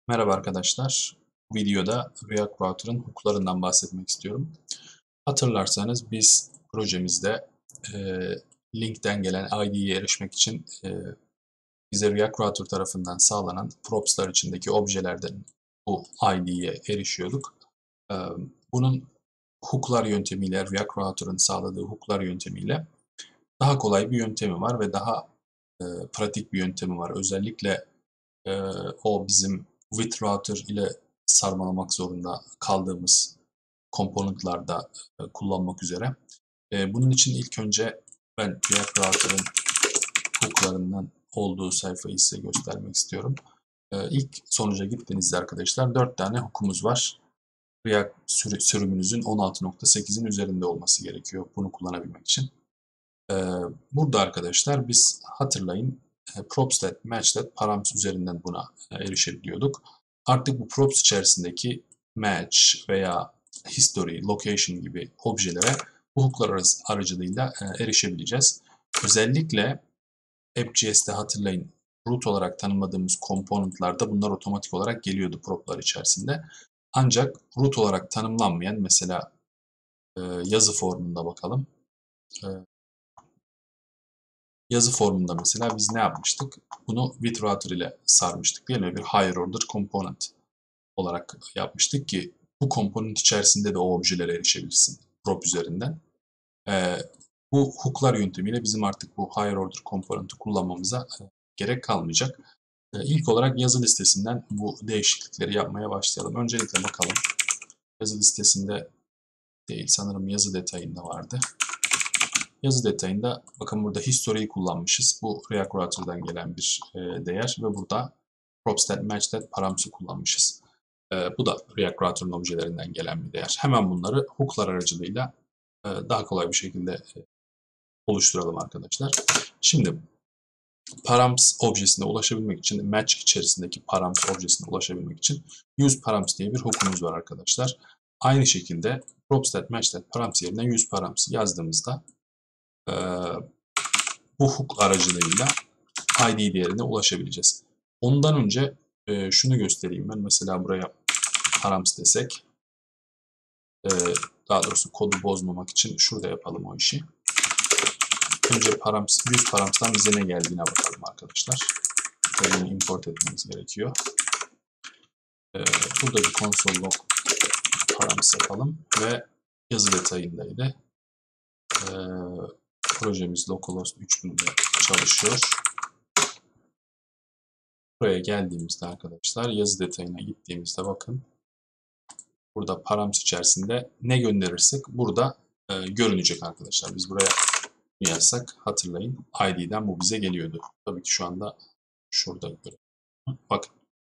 Merhaba arkadaşlar. Bu videoda React Router'ın hook'larından bahsetmek istiyorum. Hatırlarsanız biz projemizde e, linkten gelen ID'ye erişmek için bize React Router tarafından sağlanan props'lar içindeki objelerden bu ID'ye erişiyorduk. E, Bunun hook'lar yöntemiyle, React Router'ın sağladığı hook'lar yöntemiyle daha kolay bir yöntemi var ve daha pratik bir yöntemi var. Özellikle o bizim with router ile sarmalamak zorunda kaldığımız komponentlarda kullanmak üzere. Bunun için ilk önce ben React Router'ın hook'larından olduğu sayfayı size göstermek istiyorum. İlk sonuca gittiğinizde arkadaşlar 4 tane hook'umuz var. React sürümünüzün 16.8'in üzerinde olması gerekiyor bunu kullanabilmek için. Burada arkadaşlar biz hatırlayın propstat, matchstat, params üzerinden buna erişebiliyorduk. Artık bu props içerisindeki match veya history, location gibi objelere bu hook'lar aracılığıyla erişebileceğiz. Özellikle app.js'te hatırlayın root olarak tanımladığımız komponentlarda bunlar otomatik olarak geliyordu prop'lar içerisinde. Ancak root olarak tanımlanmayan mesela yazı formunda bakalım. Yazı formunda mesela biz ne yapmıştık? Bunu with router ile sarmıştık değil mi? Bir higher order component olarak yapmıştık ki bu komponent içerisinde de o objelere erişebilirsin prop üzerinden. Ee, Bu hook'lar yöntemiyle bizim artık bu higher order component'ı kullanmamıza gerek kalmayacak. İlk olarak yazı listesinden bu değişiklikleri yapmaya başlayalım. Öncelikle bakalım. Yazı listesinde değil sanırım yazı detayında vardı. Yazı detayında bakın burada history'yi kullanmışız. Bu React Router'dan gelen bir değer ve burada propstat, matchstat, params'ı kullanmışız. Bu da React Router'ın objelerinden gelen bir değer. Hemen bunları hook'lar aracılığıyla daha kolay bir şekilde oluşturalım arkadaşlar. Şimdi params objesine ulaşabilmek için, match içerisindeki params objesine ulaşabilmek için use params diye bir hook'umuz var arkadaşlar. Aynı şekilde propstat, matchstat, params yerine use params yazdığımızda bu hook aracılığıyla ID değerine ulaşabileceğiz. Ondan önce şunu göstereyim ben. Mesela buraya params desek, daha doğrusu kodu bozmamak için şurada yapalım o işi. Önce params, 100 params'tan bize ne geldiğine bakalım arkadaşlar. Tabii import etmemiz gerekiyor. Burada bir console log params yapalım ve yazı detayındaydı. Projemiz localhost 3000'de çalışıyor. Buraya geldiğimizde arkadaşlar yazı detayına gittiğimizde bakın burada params içerisinde ne gönderirsek burada görünecek arkadaşlar. Biz buraya yazsak hatırlayın ID'den bu bize geliyordu. Tabii ki şu anda şurada görelim. Bakın.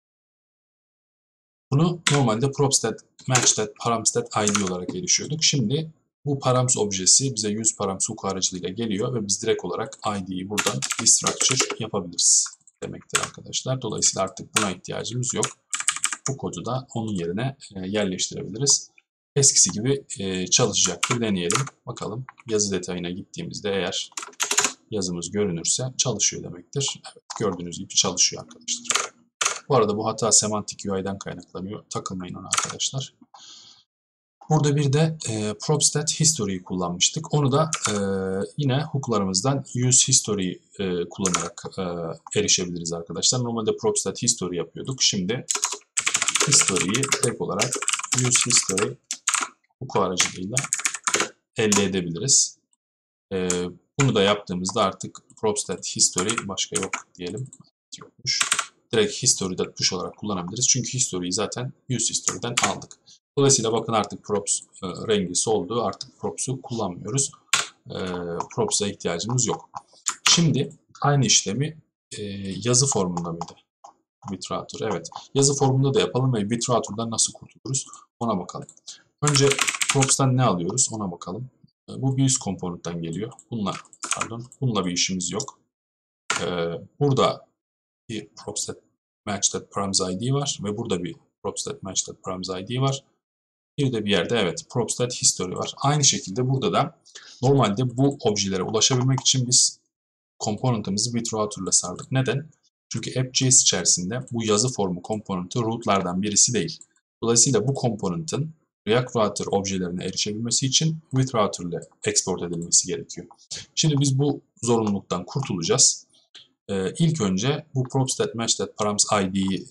Bunu normalde propstat, matchstat, paramstat ID olarak erişiyorduk. Şimdi bu params objesi bize use params hook aracılığıyla geliyor ve biz direkt olarak ID'yi buradan destructure yapabiliriz demektir arkadaşlar. Dolayısıyla artık buna ihtiyacımız yok. Bu kodu da onun yerine yerleştirebiliriz. Eskisi gibi çalışacaktır. Deneyelim. Bakalım yazı detayına gittiğimizde eğer yazımız görünürse çalışıyor demektir. Evet, gördüğünüz gibi çalışıyor arkadaşlar. Bu arada bu hata semantik UI'den kaynaklanıyor. Takılmayın ona arkadaşlar. Burada bir de propstat history'yi kullanmıştık. Onu da yine hook'larımızdan use history kullanarak erişebiliriz arkadaşlar. Normalde propstat history yapıyorduk. Şimdi history'yi direkt olarak use history hook aracılığıyla elde edebiliriz. Bunu da yaptığımızda artık propstat history başka yok diyelim. Yokmuş. Direkt history'de tuş olarak kullanabiliriz. Çünkü history'yi zaten use history'den aldık. Dolayısıyla bakın artık props rengi soldu. Artık props'u kullanmıyoruz. Props'a ihtiyacımız yok. Şimdi aynı işlemi yazı formunda mıydı? Bitrouter. Evet. Yazı formunda da yapalım ve Bitrouter'dan nasıl kurtuluruz ona bakalım. Önce props'tan ne alıyoruz ona bakalım. Bu bir üst komponentten geliyor. Bununla bir işimiz yok. Burada bir propstat matchstat params ID var ve burada bir propstat matchstat params ID var. Bir de bir yerde evet propstat history var. Aynı şekilde burada da normalde bu objelere ulaşabilmek için biz komponentimizi Bitrouter ile sardık. Neden? Çünkü app.js içerisinde bu yazı formu komponenti rootlardan birisi değil. Dolayısıyla bu komponentin React Router objelerine erişebilmesi için with router ile export edilmesi gerekiyor. Şimdi biz bu zorunluluktan kurtulacağız. İlk önce bu props.match.params id'yi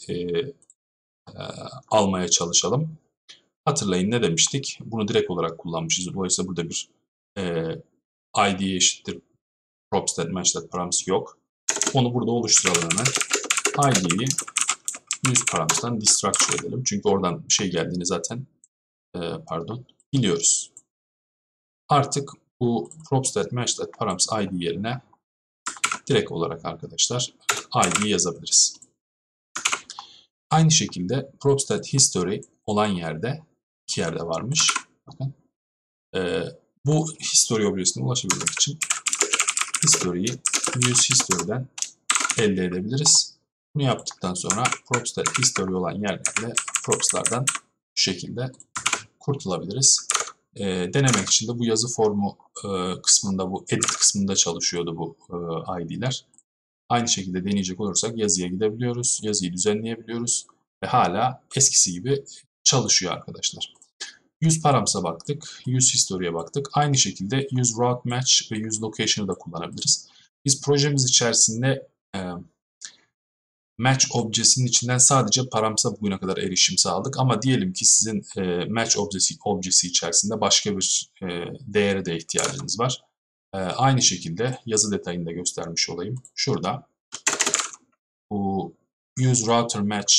almaya çalışalım. Hatırlayın ne demiştik? Bunu direkt olarak kullanmışız. Dolayısıyla burada bir id eşittir props.match.params yok. Onu burada oluşturalım hemen. id'yi useParams'tan destructure edelim. Çünkü oradan bir şey geldiğini zaten biliyoruz. Artık bu props.match.params id yerine direkt olarak arkadaşlar id yazabiliriz. Aynı şekilde props.history olan yerde iki yerde varmış. Bakın. Bu history objesine ulaşabilmek için history'yi useHistory'den elde edebiliriz. Bunu yaptıktan sonra props.history olan yerlerde props'lardan bu şekilde kurtulabiliriz. Denemek için de bu yazı formu kısmında, bu edit kısmında çalışıyordu bu id'ler. Aynı şekilde deneyecek olursak yazıya gidebiliyoruz, yazıyı düzenleyebiliyoruz ve hala eskisi gibi çalışıyor arkadaşlar. useParams'a baktık, useHistory'ye baktık. Aynı şekilde useRouteMatch ve useLocation'ı da kullanabiliriz. Biz projemiz içerisinde match objesinin içinden sadece params'a bugüne kadar erişim sağladık. Ama diyelim ki sizin match objesi içerisinde başka bir değere de ihtiyacınız var. Aynı şekilde yazı detayını da göstermiş olayım. Şurada bu useRouterMatch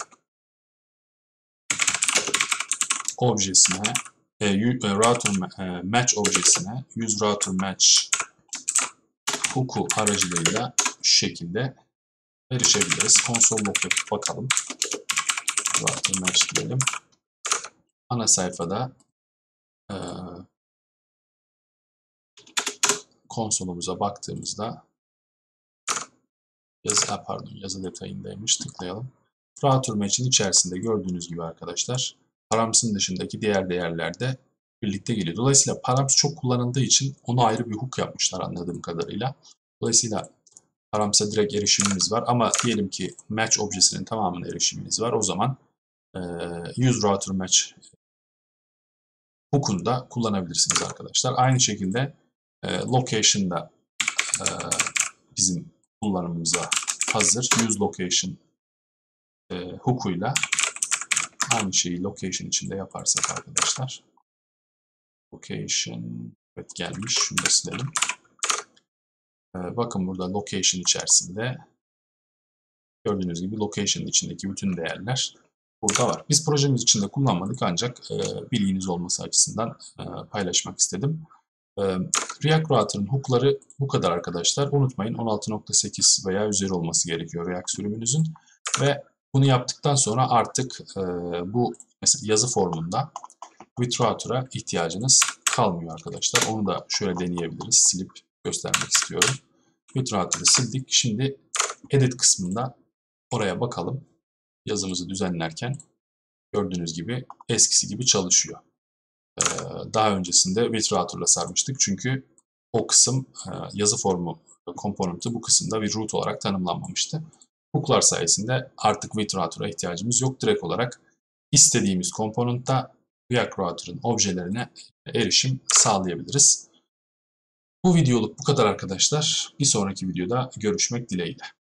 objesine match objesine useRouterMatch hook'u aracılığıyla şu şekilde erişebiliriz. Console log yapıp bakalım. RouterMatch diyelim. Ana sayfada konsolumuza baktığımızda yazı detayındaymış. Tıklayalım. RouterMatch'in içerisinde gördüğünüz gibi arkadaşlar params'ın dışındaki diğer değerlerde birlikte geliyor. Dolayısıyla params çok kullanıldığı için onu ayrı bir hook yapmışlar anladığım kadarıyla. Dolayısıyla params'a direkt erişimimiz var ama diyelim ki match objesinin tamamına erişimimiz var. O zaman useRouterMatch hook'unu da kullanabilirsiniz arkadaşlar. Aynı şekilde location'da bizim kullanımımıza hazır. useLocation hook'uyla aynı şeyi location içinde yaparsak arkadaşlar. Location evet gelmiş. Şunu da silelim. Bakın burada location içerisinde gördüğünüz gibi location'ın içindeki bütün değerler burada var. Biz projemiz içinde kullanmadık ancak bilginiz olması açısından paylaşmak istedim. React Router'ın hook'ları bu kadar arkadaşlar. Unutmayın 16.8 veya üzeri olması gerekiyor React sürümünüzün. Ve bunu yaptıktan sonra artık bu mesela yazı formunda with router'a ihtiyacınız kalmıyor arkadaşlar. Onu da şöyle deneyebiliriz. Silip göstermek istiyorum. With router'ı sildik. Şimdi edit kısmında oraya bakalım. Yazımızı düzenlerken gördüğünüz gibi eskisi gibi çalışıyor. Daha öncesinde with router'la sarmıştık. Çünkü o kısım yazı formu komponenti bu kısımda bir root olarak tanımlanmamıştı. Hook'lar sayesinde artık with router'a ihtiyacımız yok. Direkt olarak istediğimiz komponentta React Router'ın objelerine erişim sağlayabiliriz. Bu videoluk bu kadar arkadaşlar. Bir sonraki videoda görüşmek dileğiyle.